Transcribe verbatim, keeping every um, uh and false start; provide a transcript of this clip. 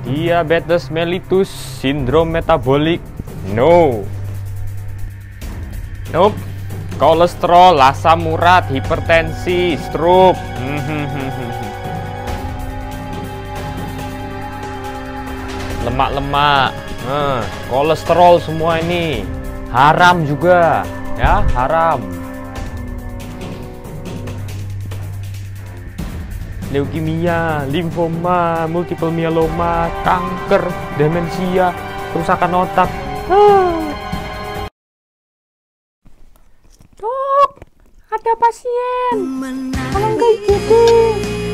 diabetes mellitus, sindrom metabolik, no. Nope. Kolesterol, asam urat, hipertensi, stroke. Lemak-lemak, nah, kolesterol semua ini haram juga, ya, haram. Leukemia, limfoma, multiple myeloma, kanker, demensia, kerusakan otak. Ah. Dok, ada pasien. Tolong ke I G D.